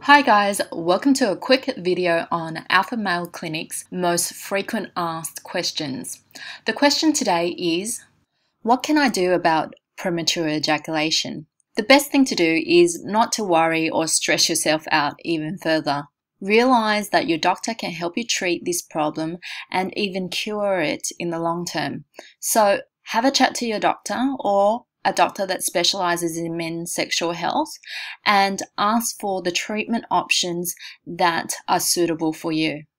Hi guys, welcome to a quick video on Alpha Male Clinic's most frequent asked questions. The question today is, what can I do about premature ejaculation? The best thing to do is not to worry or stress yourself out even further. Realize that your doctor can help you treat this problem and even cure it in the long term. So have a chat to your doctor or a doctor that specializes in men's sexual health and ask for the treatment options that are suitable for you.